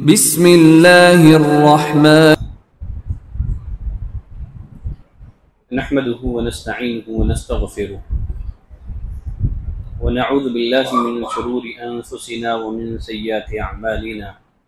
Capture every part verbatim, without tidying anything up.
بسم اللہ الرحمن نحمده ونستعینه ونستغفره ونعوذ باللہ من شرور انفسنا ومن سیئات اعمالنا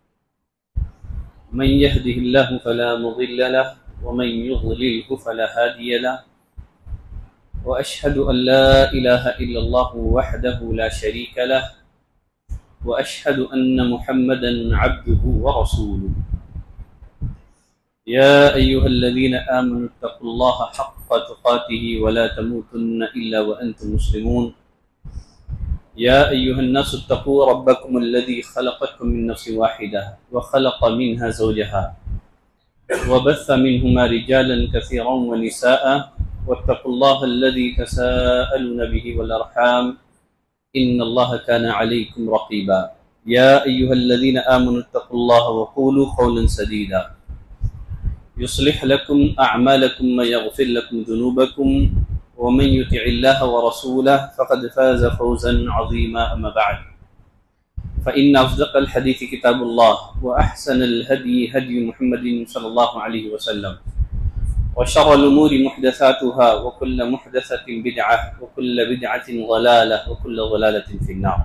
من يهده الله فلا مضل له ومن يضلله فلا هادي له واشهد ان لا اله الا الله وحده لا شريك له واشهد ان محمدا عبده ورسوله يا ايها الذين امنوا اتقوا الله حق تقاته ولا تموتن الا وانتم مسلمون يا ايها الناس اتقوا ربكم الذي خلقكم من نفس واحده وخلق منها زوجها وبث منهما رجالا كثيرا ونساء واتقوا الله الذي تساءلون به والارحام ان الله كان عليكم رقيبا يا ايها الذين امنوا اتقوا الله وقولوا قولا سديدا يصلح لكم اعمالكم ويغفر لكم ذنوبكم ومن يطع الله ورسوله فقد فاز فوزا عظيما اما بعد فان اصدق الحديث كتاب الله واحسن الهدي هدي محمد صلى الله عليه وسلم وشر الأمور محدثاتها وكل محدثة بدعة وكل بدعة ضلالة وكل ضلالة في النار۔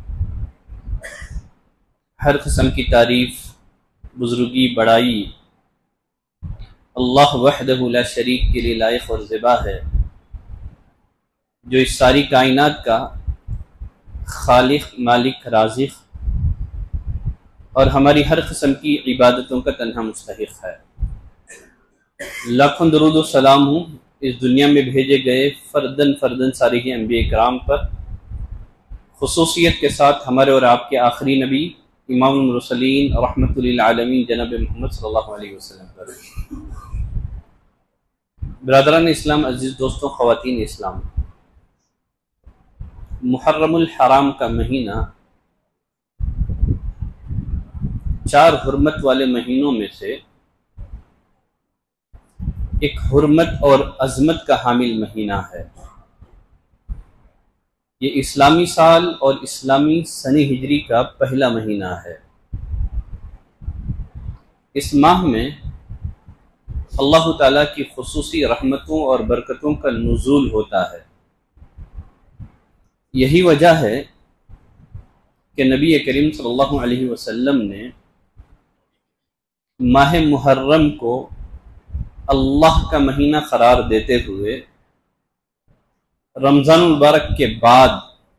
ہر قسم کی تعریف، بزرگی، بڑائی اللہ وحدہ لا شریک کے لیے لائق اور زیبا ہے، جو اس ساری کائنات کا خالق، مالک، رازق اور ہماری ہر قسم کی عبادتوں کا تنہا مستحق ہے۔ لاکھوں درود و سلام ہوں اس دنیا میں بھیجے گئے فردن فردن سارے ہی انبیاء کرام پر، خصوصیت کے ساتھ ہمارے اور آپ کے آخری نبی امام المرسلین رحمۃ للعالمین جناب محمد صلی اللہ علیہ وسلم پر۔ برادران اسلام، عزیز دوستوں، خواتین اسلام، محرم الحرام کا مہینہ چار حرمت والے مہینوں میں سے ایک حرمت اور عظمت کا حامل مہینہ ہے۔ یہ اسلامی سال اور اسلامی سنہ ہجری کا پہلا مہینہ ہے۔ اس ماہ میں اللہ تعالیٰ کی خصوصی رحمتوں اور برکتوں کا نزول ہوتا ہے۔ یہی وجہ ہے کہ نبی کریم صلی اللہ علیہ وسلم نے ماہ محرم کو اللہ کا مہینہ قرار دیتے ہوئے رمضان المبارک کے بعد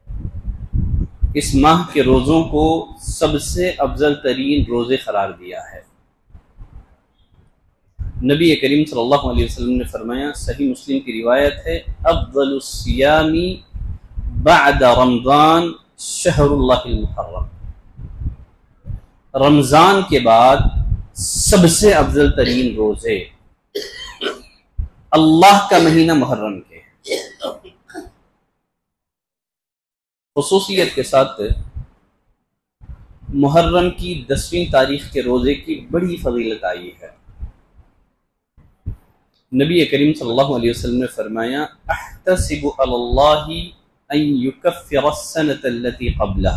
اس ماہ کے روزوں کو سب سے افضل ترین روزے قرار دیا ہے۔ نبی کریم صلی اللہ علیہ وسلم نے فرمایا، صحیح مسلم کی روایت ہے، افضل الصیام بعد رمضان شہر اللہ المحرم، رمضان کے بعد سب سے افضل ترین روزے اللہ کا مہینہ محرم کے۔ خصوصیت کے ساتھ محرم کی دسویں تاریخ کے روزے کی بڑی فضیلت آئی ہے۔ نبی کریم صلی اللہ علیہ وسلم نے فرمایا، احتسب علی اللہ ان یکفر السنۃ التي قبلہ،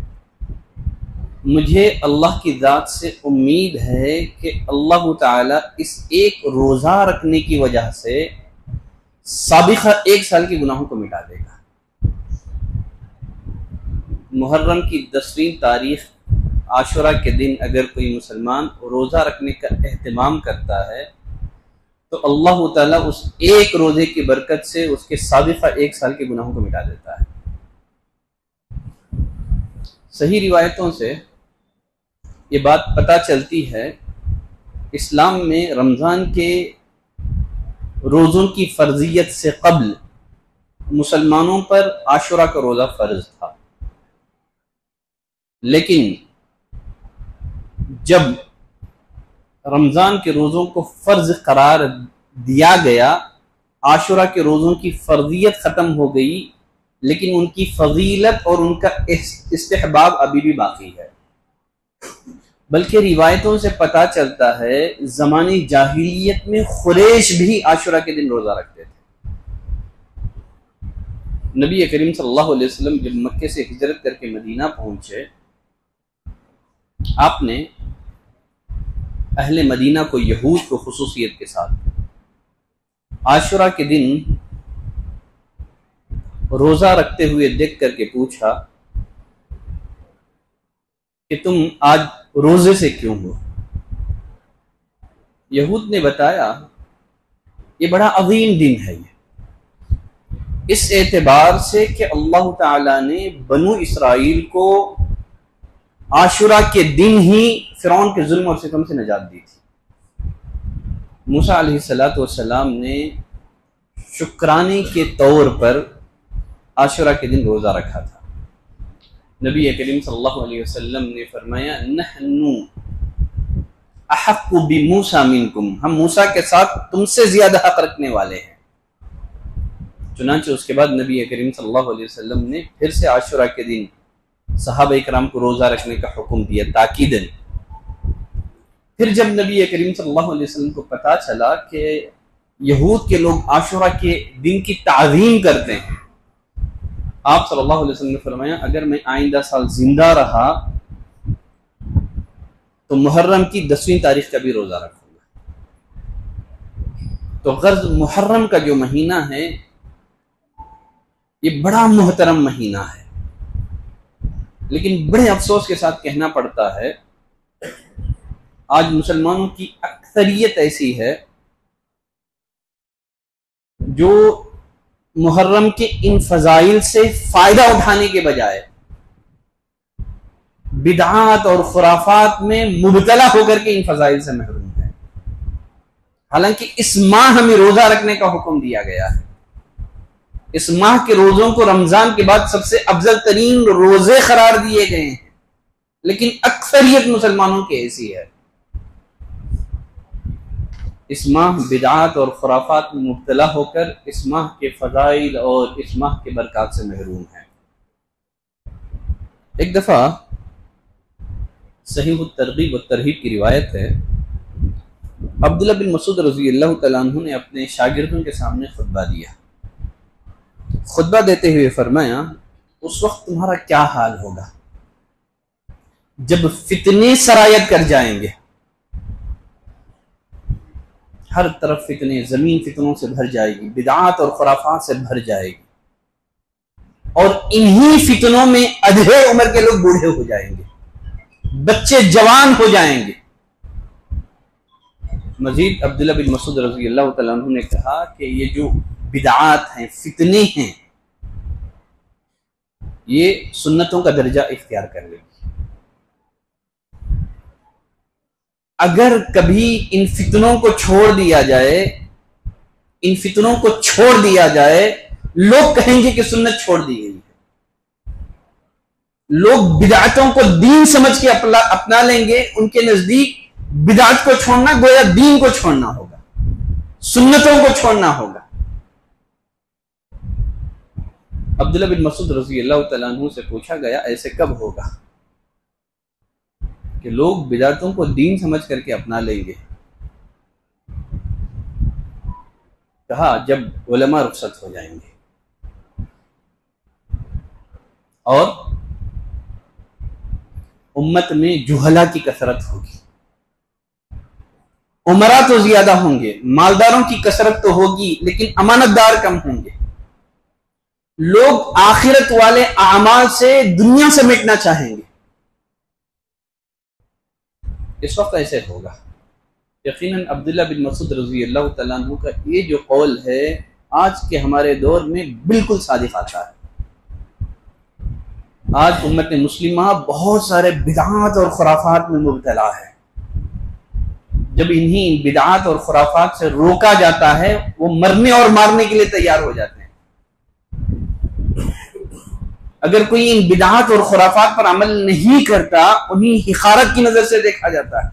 مجھے اللہ کی ذات سے امید ہے کہ اللہ تعالیٰ اس ایک روزہ رکھنے کی وجہ سے سابقہ ایک سال کے گناہوں کو مٹا دے گا۔ محرم کی دسویں تاریخ عاشورہ کے دن اگر کوئی مسلمان روزہ رکھنے کا اہتمام کرتا ہے تو اللہ تعالیٰ اس ایک روزے کی برکت سے اس کے سابقہ ایک سال کے گناہوں کو مٹا دیتا ہے۔ صحیح روایتوں سے یہ بات پتہ چلتی ہے، اسلام میں رمضان کے روزوں کی فرضیت سے قبل مسلمانوں پر عاشورہ کا روزہ فرض تھا، لیکن جب رمضان کے روزوں کو فرض قرار دیا گیا، عاشورہ کے روزوں کی فرضیت ختم ہو گئی، لیکن ان کی فضیلت اور ان کا استحباب ابھی بھی باقی ہے۔ بلکہ روایتوں سے پتہ چلتا ہے زمانے جاہلیت میں قریش بھی عاشورہ کے دن روزہ رکھتے تھے۔ نبی کریم صلی اللہ علیہ وسلم جب مکے سے ہجرت کر کے مدینہ پہنچے، آپ نے اہل مدینہ کو، یہود کو خصوصیت کے ساتھ عاشورہ کے دن روزہ رکھتے ہوئے دیکھ کر کے پوچھا کہ تم آج روزے سے کیوں ہو؟ یہود نے بتایا یہ بڑا عظیم دن ہے، یہ اس اعتبار سے کہ اللہ تعالیٰ نے بنو اسرائیل کو عاشورہ کے دن ہی فرعون کے ظلم اور ستم سے نجات دی تھی۔ موسیٰ علیہ الصلوۃ والسلام نے شکرانے کے طور پر عاشورہ کے دن روزہ رکھا تھا۔ نبی کریم صلی اللہ علیہ وسلم نے فرمایا نحن احق بموسیٰ منکم، ہم موسیٰ کے ساتھ تم سے زیادہ حق رکھنے والے ہیں۔ چنانچہ اس کے بعد نبی کریم صلی اللہ علیہ وسلم نے پھر سے عاشورہ کے دن صحابہ اکرام کو روزہ رکھنے کا حکم دیا تاکیداً۔ پھر جب نبی کریم صلی اللہ علیہ وسلم کو پتہ چلا کہ یہود کے لوگ عاشورہ کے دن کی تعظیم کرتے ہیں، آپ صلی اللہ علیہ وسلم نے فرمایا اگر میں آئندہ سال زندہ رہا تو محرم کی دسویں تاریخ کا بھی روزہ رکھوں گا۔ تو غرض محرم کا جو مہینہ ہے یہ بڑا محترم مہینہ ہے، لیکن بڑے افسوس کے ساتھ کہنا پڑتا ہے آج مسلمانوں کی اکثریت ایسی ہے جو محرم کے ان فضائل سے فائدہ اٹھانے کے بجائے بدعات اور خرافات میں مبتلا ہو کر کے ان فضائل سے محروم ہے۔ حالانکہ اس ماہ ہمیں روزہ رکھنے کا حکم دیا گیا ہے، اس ماہ کے روزوں کو رمضان کے بعد سب سے افضل ترین روزے قرار دیے گئے ہیں، لیکن اکثریت مسلمانوں کی ایسی ہے اس ماہ بدعات اور خرافات میں مبتلا ہو کر اس ماہ کے فضائل اور اس ماہ کے برکات سے محروم ہے۔ ایک دفعہ صحیح الترغیب والترہیب کی روایت ہے، عبداللہ بن مسعود رضی اللہ تعالیٰ عنہ نے اپنے شاگردوں کے سامنے خطبہ دیا۔ خطبہ دیتے ہوئے فرمایا اس وقت تمہارا کیا حال ہوگا جب فتنے سرایت کر جائیں گے، ہر طرف فتنے، زمین فتنوں سے بھر جائے گی، بدعات اور خرافات سے بھر جائے گی، اور انہی فتنوں میں ادھے عمر کے لوگ بوڑھے ہو جائیں گے، بچے جوان ہو جائیں گے۔ مزید عبداللہ بن مسعود رضی اللہ تعالیٰ عنہ نے کہا کہ یہ جو بدعات ہیں، فتنے ہیں، یہ سنتوں کا درجہ اختیار کر لیں گے۔ اگر کبھی ان فتنوں کو چھوڑ دیا جائے ان فتنوں کو چھوڑ دیا جائے لوگ کہیں گے کہ سنت چھوڑ دی گئی ہے، لوگ بدعتوں کو دین سمجھ کے اپنا لیں گے، ان کے نزدیک بدعت کو چھوڑنا گویا دین کو چھوڑنا ہوگا، سنتوں کو چھوڑنا ہوگا۔ عبداللہ بن مسعود رضی اللہ تعالیٰ عنہ سے پوچھا گیا ایسے کب ہوگا کہ لوگ بدعتوں کو دین سمجھ کر کے اپنا لیں گے؟ کہا جب علماء رخصت ہو جائیں گے اور امت میں جہلا کی کثرت ہوگی، عمرا تو زیادہ ہوں گے، مالداروں کی کثرت تو ہوگی لیکن امانت دار کم ہوں گے، لوگ آخرت والے اعمال سے دنیا سے مٹنا چاہیں گے۔ اس وقت ایسے ہوگا۔ یقیناً عبداللہ بن مسعود رضی اللہ تعالیٰ عنہ کا یہ جو قول ہے آج کے ہمارے دور میں بالکل صادق آتا ہے۔ آج امت مسلمہ بہت سارے بدعات اور خرافات میں مبتلا ہے، جب انہی بدعات اور خرافات سے روکا جاتا ہے وہ مرنے اور مارنے کے لیے تیار ہو جاتے ہیں۔ اگر کوئی ان بدعات اور خرافات پر عمل نہیں کرتا انہیں حقارت کی نظر سے دیکھا جاتا ہے۔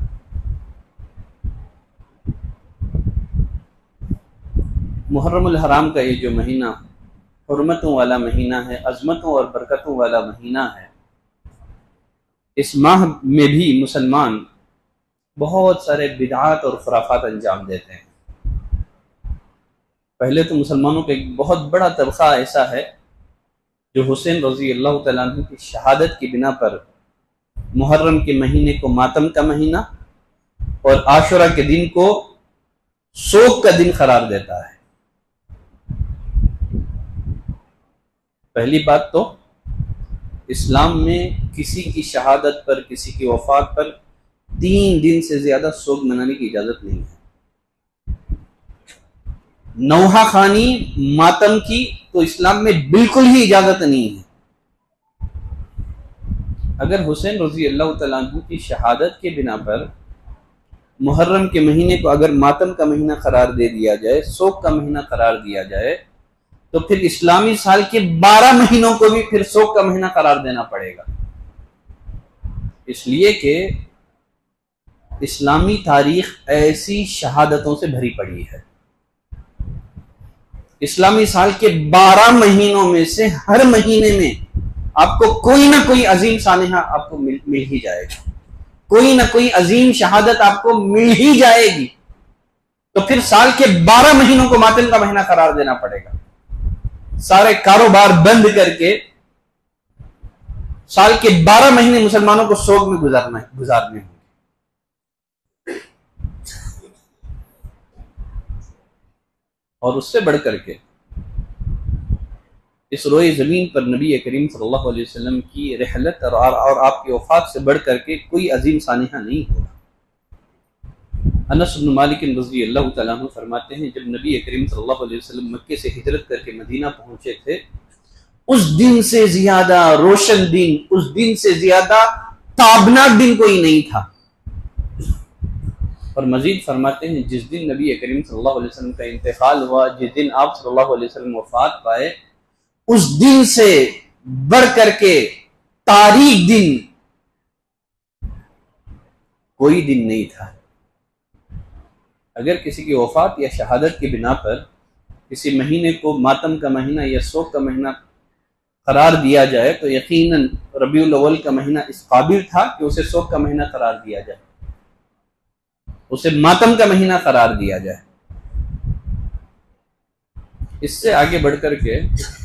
محرم الحرام کا یہ جو مہینہ حرمتوں والا مہینہ ہے، عظمتوں اور برکتوں والا مہینہ ہے، اس ماہ میں بھی مسلمان بہت سارے بدعات اور خرافات انجام دیتے ہیں۔ پہلے تو مسلمانوں کا ایک بہت بڑا طبقہ ایسا ہے جو حسین رضی اللہ تعالیٰ عنہ کی شہادت کی بنا پر محرم کے مہینے کو ماتم کا مہینہ اور عاشورہ کے دن کو سوگ کا دن قرار دیتا ہے۔ پہلی بات تو اسلام میں کسی کی شہادت پر، کسی کی وفات پر تین دن سے زیادہ سوگ منانے کی اجازت نہیں ہے۔ نوحہ خوانی ماتم کی تو اسلام میں بالکل ہی اجازت نہیں ہے۔ اگر حسین رضی اللہ تعالیٰ عنہ کی شہادت کے بنا پر محرم کے مہینے کو اگر ماتم کا مہینہ قرار دے دیا جائے، سوگ کا مہینہ قرار دیا جائے، تو پھر اسلامی سال کے بارہ مہینوں کو بھی پھر سوگ کا مہینہ قرار دینا پڑے گا، اس لیے کہ اسلامی تاریخ ایسی شہادتوں سے بھری پڑی ہے۔ اسلامی سال کے بارہ مہینوں میں سے ہر مہینے میں آپ کو کوئی نہ کوئی عظیم سانحہ آپ کو مل, مل ہی جائے گا، کوئی نہ کوئی عظیم شہادت آپ کو مل ہی جائے گی، تو پھر سال کے بارہ مہینوں کو ماتم کا مہینہ قرار دینا پڑے گا۔ سارے کاروبار بند کر کے سال کے بارہ مہینے مسلمانوں کو سوگ میں گزارنا گزارنے ہوں۔ اور اس سے بڑھ کر کے اس روئے زمین پر نبی کریم صلی اللہ علیہ وسلم کی رحلت اور اور آپ کی وفات سے بڑھ کر کے کوئی عظیم سانحہ نہیں ہوگا۔ انس بن مالک رضی اللہ تعالیٰ عنہ فرماتے ہیں جب نبی کریم صلی اللہ علیہ وسلم مکے سے ہجرت کر کے مدینہ پہنچے تھے، اس دن سے زیادہ روشن دن، اس دن سے زیادہ تابناک دن کوئی نہیں تھا۔ اور مزید فرماتے ہیں جس دن نبی کریم صلی اللہ علیہ وسلم کا انتقال ہوا، جس دن آپ صلی اللہ علیہ وسلم وفات پائے، اس دن سے بڑھ کر کے تاریک دن کوئی دن نہیں تھا۔ اگر کسی کی وفات یا شہادت کی بنا پر کسی مہینے کو ماتم کا مہینہ یا سوگ کا مہینہ قرار دیا جائے تو یقیناً ربیع الاول کا مہینہ اس قابل تھا کہ اسے سوگ کا مہینہ قرار دیا جائے، اسے ماتم کا مہینہ قرار دیا جائے۔ اس سے آگے بڑھ کر کے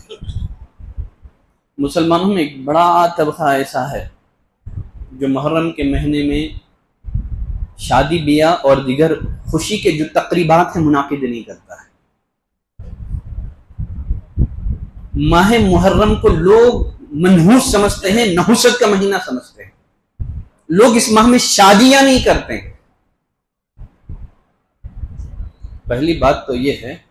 مسلمانوں میں ایک بڑا طبقہ ایسا ہے جو محرم کے مہینے میں شادی بیاہ اور دیگر خوشی کے جو تقریبات ہیں منعقد نہیں کرتا ہے۔ ماہ محرم کو لوگ منحوس سمجھتے ہیں، نحوست کا مہینہ سمجھتے ہیں، لوگ اس ماہ میں شادیاں نہیں کرتے ہیں۔ پہلی بات تو یہ ہے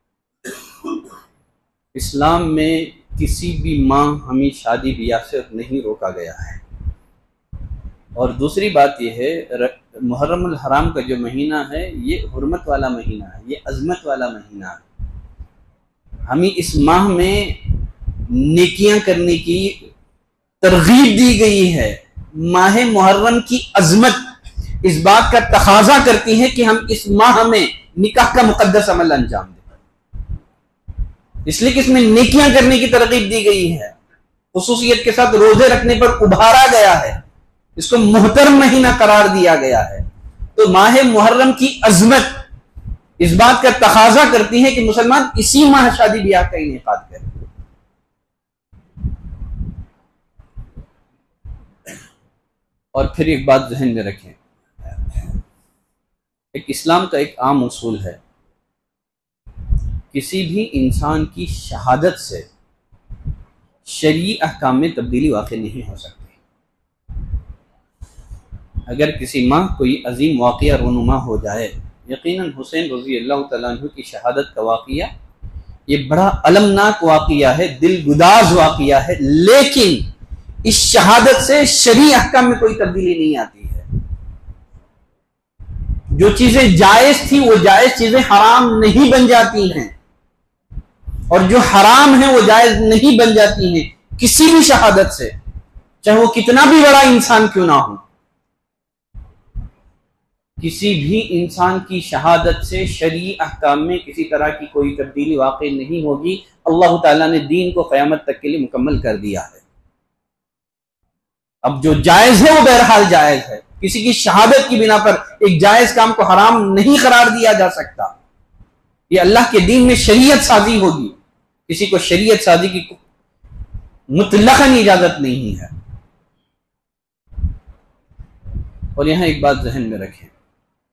اسلام میں کسی بھی ماہ ہمیں شادی بیاہ سے نہیں روکا گیا ہے۔ اور دوسری بات یہ ہے محرم الحرام کا جو مہینہ ہے یہ حرمت والا مہینہ ہے، یہ عظمت والا مہینہ ہے۔ ہمیں اس ماہ میں نیکیاں کرنے کی ترغیب دی گئی ہے۔ ماہ محرم کی عظمت اس بات کا تقاضا کرتی ہے کہ ہم اس ماہ میں نکاح کا مقدس عمل انجام دیں، اس لیے کہ اس میں نیکیاں کرنے کی ترغیب دی گئی ہے، خصوصیت کے ساتھ روزے رکھنے پر ابھارا گیا ہے، اس کو محترم مہینہ قرار دیا گیا ہے۔ تو ماہ محرم کی عظمت اس بات کا تقاضا کرتی ہے کہ مسلمان اسی ماہ شادی بیاہ کا انعقاد کریں۔ اور پھر ایک بات ذہن میں رکھیں، ایک اسلام کا ایک عام اصول ہے، کسی بھی انسان کی شہادت سے شرعی احکام میں تبدیلی واقع نہیں ہو سکتی۔ اگر کسی ماہ کوئی عظیم واقعہ رونما ہو جائے، یقیناً حسین رضی اللہ تعالیٰ عنہ کی شہادت کا واقعہ یہ بڑا المناک واقعہ ہے، دل گداز واقعہ ہے، لیکن اس شہادت سے شرعی احکام میں کوئی تبدیلی نہیں آتی ہے۔ جو چیزیں جائز تھی وہ جائز چیزیں حرام نہیں بن جاتی ہیں، اور جو حرام ہیں وہ جائز نہیں بن جاتی ہیں کسی بھی شہادت سے، چاہے وہ کتنا بھی بڑا انسان کیوں نہ ہو۔ کسی بھی انسان کی شہادت سے شرعی احکام میں کسی طرح کی کوئی تبدیلی واقع نہیں ہوگی۔ اللہ تعالیٰ نے دین کو قیامت تک کے لیے مکمل کر دیا ہے۔ اب جو جائز ہے وہ بہرحال جائز ہے، کسی کی شہادت کی بنا پر ایک جائز کام کو حرام نہیں قرار دیا جا سکتا۔ یہ اللہ کے دین میں شریعت سازی ہوگی، کسی کو شریعت سازی کی مطلقاً اجازت نہیں ہے۔ اور یہاں ایک بات ذہن میں رکھیں،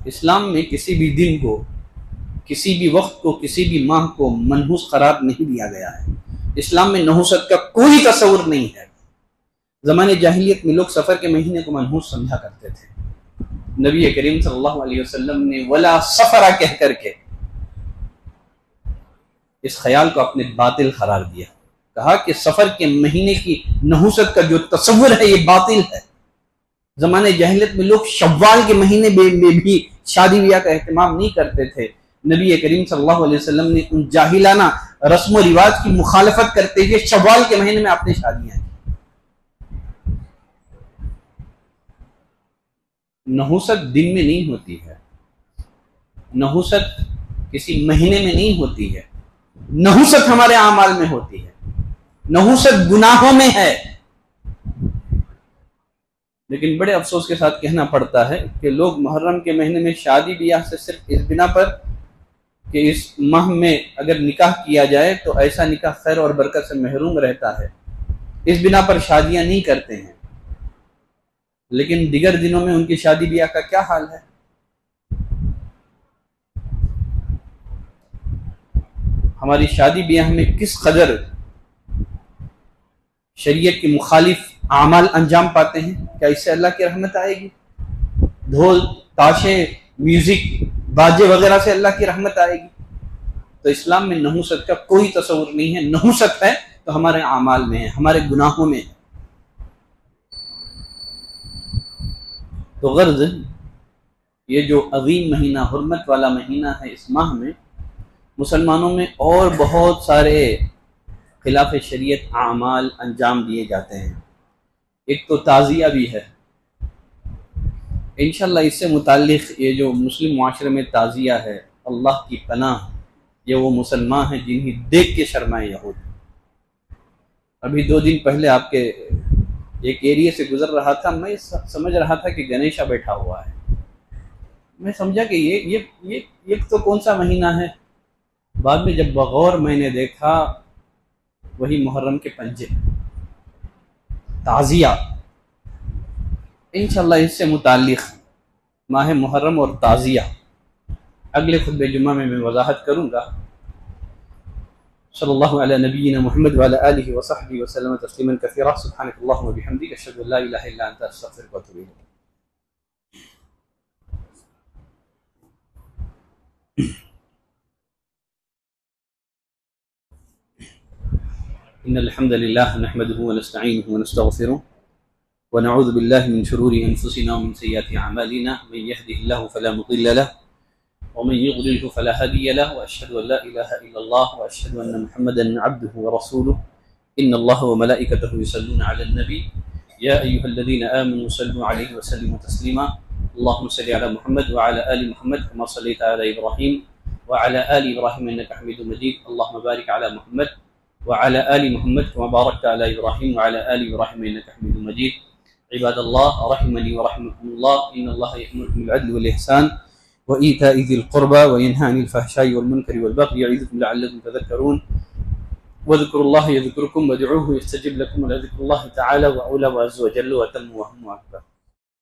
اسلام میں کسی بھی دن کو، کسی بھی وقت کو، کسی بھی ماہ کو منحوس قرار نہیں دیا گیا ہے۔ اسلام میں نحوست کا کوئی تصور نہیں ہے۔ زمانے جاہلیت میں لوگ سفر کے مہینے کو منحوس سمجھا کرتے تھے۔ نبی کریم صلی اللہ علیہ وسلم نے ولا سفرہ کہہ کر کے اس خیال کو اپنے باطل قرار دیا، کہا کہ سفر کے مہینے کی نحوست کا جو تصور ہے یہ باطل ہے۔ زمانے جاہلیت میں لوگ شوال کے مہینے میں بھی شادی بیاہ کا اہتمام نہیں کرتے تھے۔ نبی کریم صلی اللہ علیہ وسلم نے ان جاہلانہ رسم و رواج کی مخالفت کرتے ہوئے شوال کے مہینے میں اپنی شادیاں کی۔ نحوست دن میں نہیں ہوتی ہے، نحوست کسی مہینے میں نہیں ہوتی ہے، نحوست ہمارے اعمال میں ہوتی ہے، نحوست گناہوں میں ہے۔ لیکن بڑے افسوس کے ساتھ کہنا پڑتا ہے کہ لوگ محرم کے مہینے میں شادی بیاہ سے صرف اس بنا پر کہ اس ماہ میں اگر نکاح کیا جائے تو ایسا نکاح خیر اور برکت سے محروم رہتا ہے، اس بنا پر شادیاں نہیں کرتے ہیں۔ لیکن دیگر دنوں میں ان کی شادی بیاہ کا کیا حال ہے؟ ہماری شادی بیاہ میں کس قدر شریعت کے مخالف اعمال انجام پاتے ہیں؟ کیا اس سے اللہ کی رحمت آئے گی؟ ڈھول، تاشے، میوزک، باجے وغیرہ سے اللہ کی رحمت آئے گی؟ تو اسلام میں نحوست کا کوئی تصور نہیں ہے۔ نحوست ہے تو ہمارے اعمال میں ہے، ہمارے گناہوں میں ہے۔ تو غرض یہ جو عظیم مہینہ، حرمت والا مہینہ ہے، اس ماہ میں مسلمانوں میں اور بہت سارے خلاف شریعت اعمال انجام دیے جاتے ہیں۔ ایک تو تعزیہ بھی ہے، انشاءاللہ اس سے متعلق یہ جو مسلم معاشرے میں تعزیہ ہے، اللہ کی پناہ، یہ وہ مسلمان ہیں جنہیں دیکھ کے شرمائے یہود۔ ابھی دو دن پہلے آپ کے ایک ایریے سے گزر رہا تھا، میں سمجھ رہا تھا کہ گنیشا بیٹھا ہوا ہے۔ میں سمجھا کہ یہ یہ یہ یہ تو کون سا مہینہ ہے؟ بعد میں جب بغور میں نے دیکھا وہی محرم کے پنجے، تعزیہ۔ انشاءاللہ اس سے متعلق ماہ محرم اور تعزیہ اگلے خطبہ جمعہ میں میں وضاحت کروں گا۔ صلی اللہ علی نبینا محمد وعلی آلہ وصحبہ وسلم تسلیما کثیرا۔ سبحانک اللہم وبحمدک، اشہد ان لا الہ الا انت، استغفرک واتوب الیک۔ ان الحمد لله نحمده ونستعينه ونستغفره ونعوذ بالله من شرور انفسنا ومن سيئات اعمالنا، من يهده الله فلا مضل له ومن يضلل فلا هادي له، واشهد ان لا اله الا الله واشهد ان محمدا عبده ورسوله۔ ان الله وملائكته يصلون على النبي يا ايها الذين امنوا صلوا عليه وسلموا تسليما۔ اللهم صل على محمد وعلى ال محمد كما صليت على ابراهيم وعلى ال ابراهيم انك حميد مجيد۔ اللهم بارك على محمد وعلى آل محمد كما باركت على إبراهيم وعلى آل إبراهيم إنك حميد مجيد۔ عباد الله رحمني ورحمكم الله، إن الله يأمركم بالعدل والإحسان وإيتاء ذي القربى وينهى عن الفحشاء والمنكر والبغي يعظكم لعلكم تذكرون۔ واذكروا الله يذكركم وادعوه يستجب لكم، ولذكر الله تعالى وأولى وعز وجل وتم وهم أكبر۔